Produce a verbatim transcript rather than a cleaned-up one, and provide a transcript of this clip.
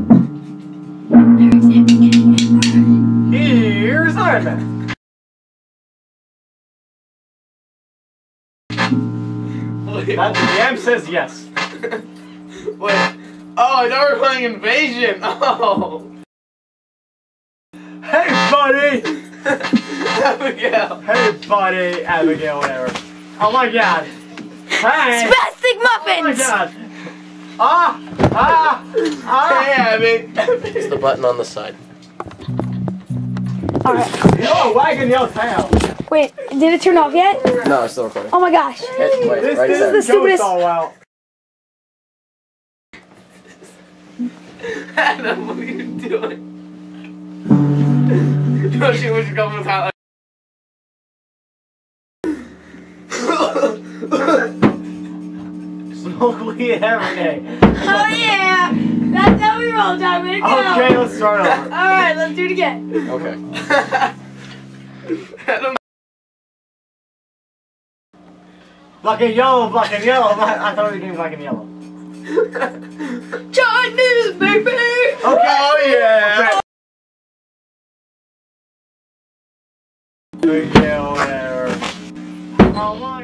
Here's Iron Man. That, the M says yes. Wait. Oh, I thought we were playing Invasion. Oh. Hey, buddy. Abigail. Hey, buddy. Abigail, whatever. Oh my God. Hey. Spastic muffins. Oh my God. Ah. Ah. Ah. Hey, Abby. It's the button on the side. Alright. Oh, wagging your tail. Wait, did it turn off yet? No, it's still recording. Oh my gosh. Hit, wait, This, right this there. is the stupidest- goes all well. Adam, what are you doing? No, she was coming with hot. Smoke weed every day. Oh yeah! That's how we roll, time. Ready to go. Okay, let's start over. Alright, let's do it again. Okay. Adam. Black and yellow, black and yellow. I thought we were getting black and yellow. Chinese, baby! Okay. Oh yeah. Okay, whatever. Oh my